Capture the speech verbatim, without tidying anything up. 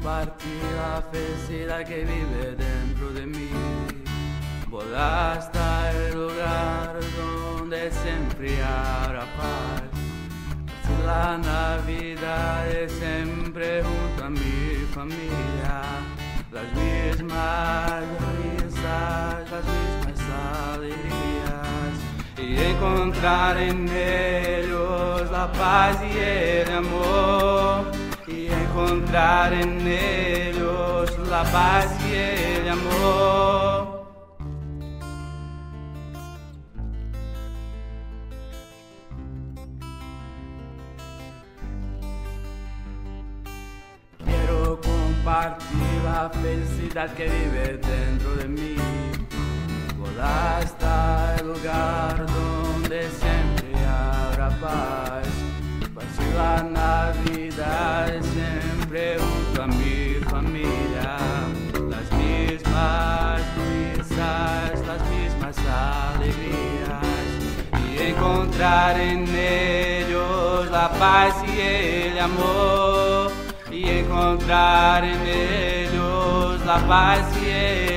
compartir la felicidad que vive dentro de mí. Volar hasta el lugar donde siempre habrá paz. Pasar la Navidad es siempre junto a mi familia. Las mismas risas, las mismas alegrías, y encontrar en ellos la paz y el amor, y encontrar en ellos la paz y el amor. Quiero compartir la felicidad que vive dentro de mí. Volar hasta el lugar donde siempre habrá paz. Pasar la Navidad siempre junto a mi familia. Las mismas risas, las mismas alegrías, y encontrar en ellos la paz y el amor, y encontrar en ellos la paz y el